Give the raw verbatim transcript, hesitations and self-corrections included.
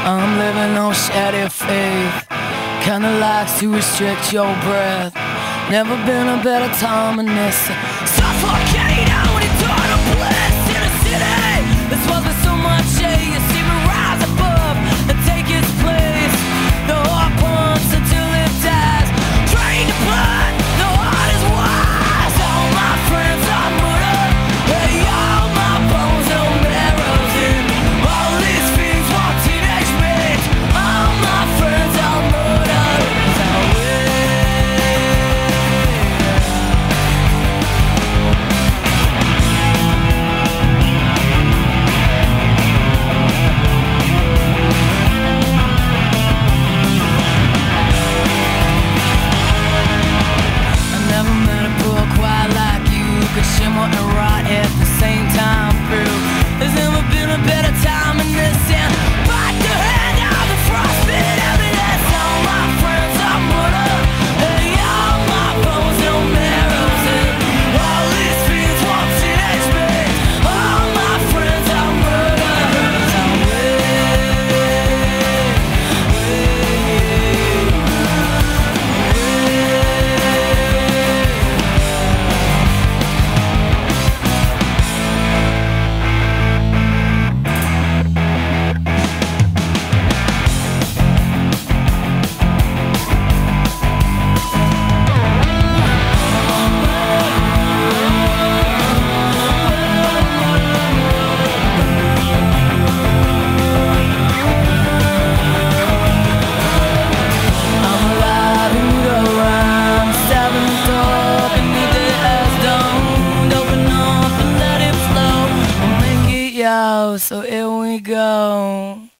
I'm living on shattered faith, kinda likes to restrict your breath. Never been a better time than this. Suffocating out in total bliss in a city that's was with so much shade. You see me rise above and take its place. The heart pumps until it dies. Drain the blood, the heart is wise. All my friends are murdered. Hey, all my bones, no marrows in. All these fiends want teenage rage. All my friends are murdered. Shimmer and rot at the same time through. There's never been a better time in this and bite the hand out the frostbit evidence. All my friends are murdered. Hey, all my bones, no marrows in. All these fiends want teenage rage. All my friends are murdered. So here we go.